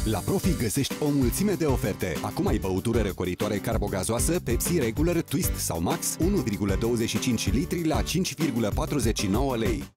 La Profi găsești o mulțime de oferte. Acum ai băutură răcoritoare carbogazoasă Pepsi Regular, Twist sau Max 1,25 litri la 5,49 lei.